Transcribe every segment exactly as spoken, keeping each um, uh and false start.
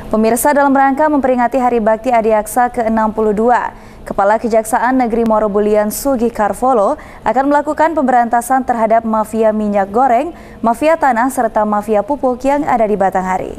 Pemirsa, dalam rangka memperingati Hari Bakti Adiaksa ke enam puluh dua, Kepala Kejaksaan Negeri Morobulian Sugih Karvolo akan melakukan pemberantasan terhadap mafia minyak goreng, mafia tanah, serta mafia pupuk yang ada di Batanghari.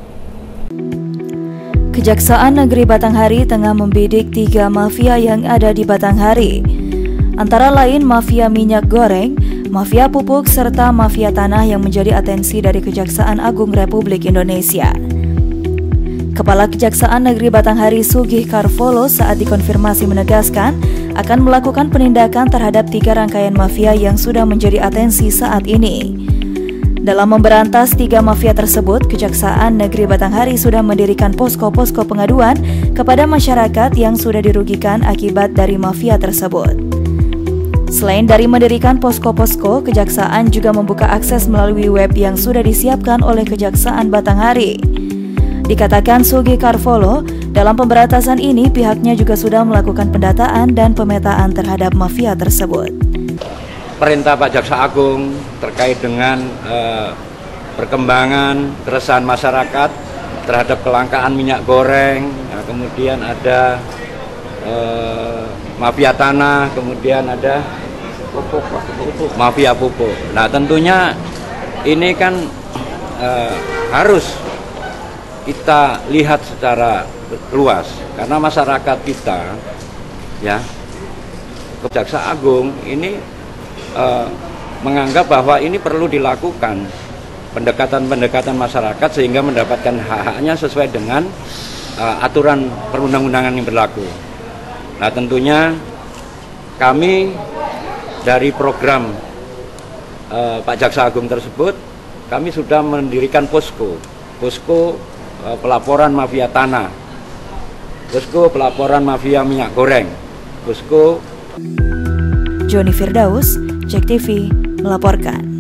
Kejaksaan Negeri Batanghari tengah membidik tiga mafia yang ada di Batanghari, antara lain mafia minyak goreng, mafia pupuk, serta mafia tanah yang menjadi atensi dari Kejaksaan Agung Republik Indonesia. Kepala Kejaksaan Negeri Batanghari Sugih Karvolo saat dikonfirmasi menegaskan akan melakukan penindakan terhadap tiga rangkaian mafia yang sudah menjadi atensi saat ini. Dalam memberantas tiga mafia tersebut, Kejaksaan Negeri Batanghari sudah mendirikan posko-posko pengaduan kepada masyarakat yang sudah dirugikan akibat dari mafia tersebut. Selain dari mendirikan posko-posko, Kejaksaan juga membuka akses melalui web yang sudah disiapkan oleh Kejaksaan Batanghari. Dikatakan Sugih Karvolo, dalam pemberantasan ini pihaknya juga sudah melakukan pendataan dan pemetaan terhadap mafia tersebut. Perintah Pak Jaksa Agung terkait dengan eh, perkembangan keresahan masyarakat terhadap kelangkaan minyak goreng, nah, kemudian ada eh, mafia tanah, kemudian ada pupuk, pupuk, mafia pupuk. Nah, tentunya ini kan eh, harus kita lihat secara luas karena masyarakat kita, ya, Kejaksaan Agung ini eh, menganggap bahwa ini perlu dilakukan pendekatan-pendekatan masyarakat sehingga mendapatkan hak-haknya sesuai dengan eh, aturan perundang-undangan yang berlaku. Nah, tentunya kami dari program eh, Pak Jaksa Agung tersebut, kami sudah mendirikan posko, posko pelaporan mafia tanah, posko pelaporan mafia minyak goreng, posko. Joni Firdaus, Cek T V melaporkan.